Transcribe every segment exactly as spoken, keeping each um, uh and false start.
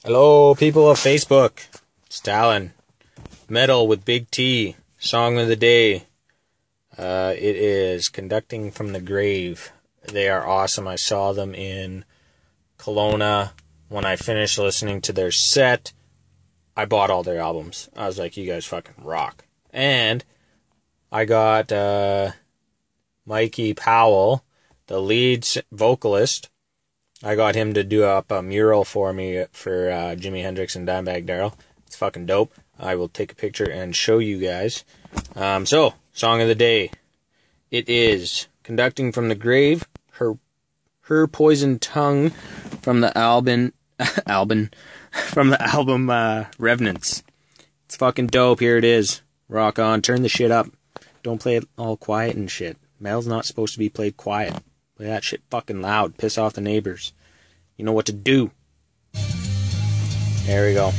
Hello, people of Facebook. Stalin. Metal with Big T. Song of the day. Uh, it is Conducting from the Grave. They are awesome. I saw them in Kelowna. When I finished listening to their set, I bought all their albums. I was like, you guys fucking rock. And I got uh, Mikey Powell, the lead vocalist. I got him to do up a mural for me for uh, Jimi Hendrix and Dimebag Darrell. It's fucking dope. I will take a picture and show you guys. Um, so, song of the day. It is Conducting from the Grave, Her Her Poisoned Tongue from the album, album, from the album uh, Revenants. It's fucking dope. Here it is. Rock on. Turn the shit up. Don't play it all quiet and shit. Metal's not supposed to be played quiet. Play that shit fucking loud. Piss off the neighbors. You know what to do. There we go.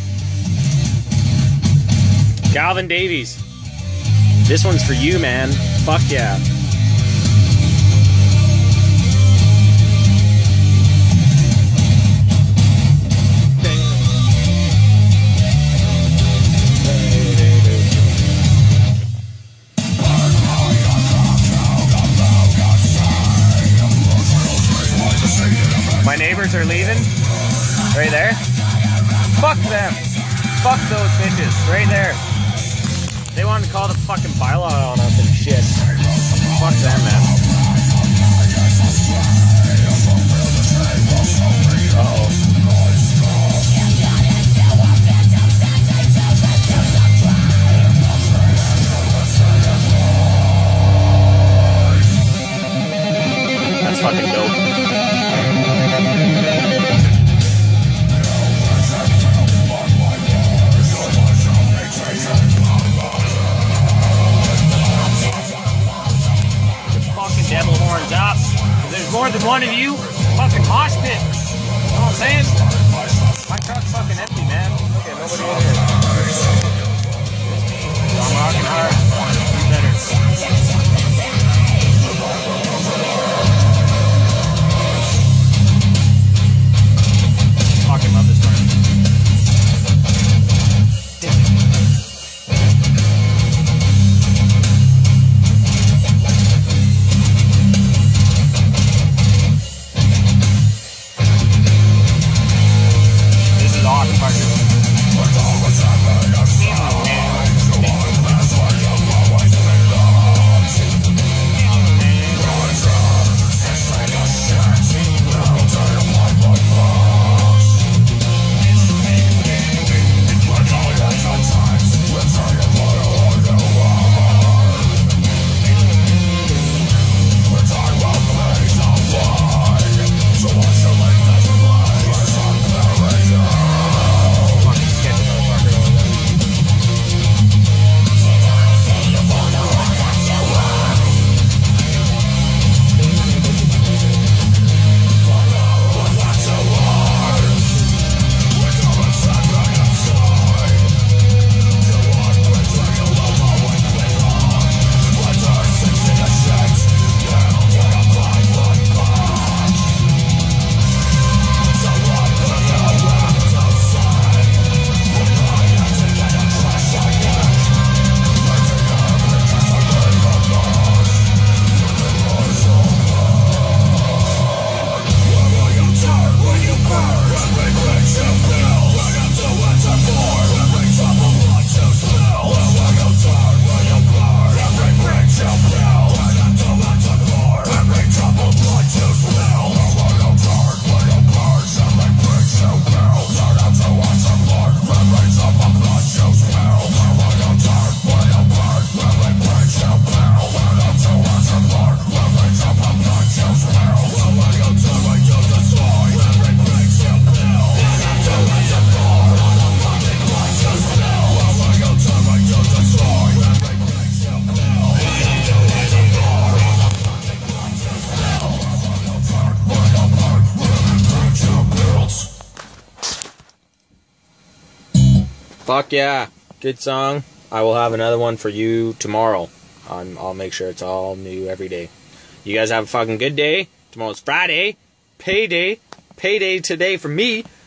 Calvin Davies. This one's for you, man. Fuck yeah. My neighbors are leaving. Right there. Fuck them. Fuck those bitches. Right there. They wanted to call the fucking bylaw on us and shit. Fuck them, man. Uh-oh. That's fucking dope. Devil horns up. If there's more than one of you, fucking mosh pit. You know what I'm saying? My truck's fucking empty, man. Look at nobody in here. I'm rocking hard. You better. Fucking love this part. Fuck yeah. Good song. I will have another one for you tomorrow. I'm, I'll make sure it's all new every day. You guys have a fucking good day. Tomorrow's Friday. Payday. Payday today for me.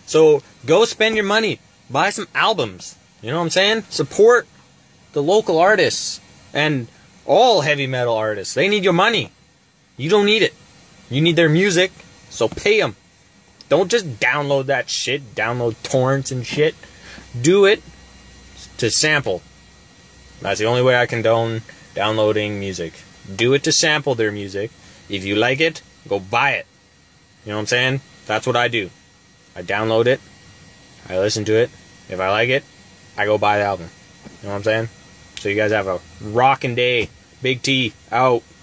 So go spend your money. Buy some albums. You know what I'm saying? Support the local artists and all heavy metal artists. They need your money. You don't need it. You need their music, so pay them. Don't just download that shit, download torrents and shit. Do it to sample. That's the only way I condone downloading music. Do it to sample their music. If you like it, go buy it. You know what I'm saying? That's what I do. I download it. I listen to it. If I like it, I go buy the album. You know what I'm saying? So you guys have a rockin' day. Big T, out.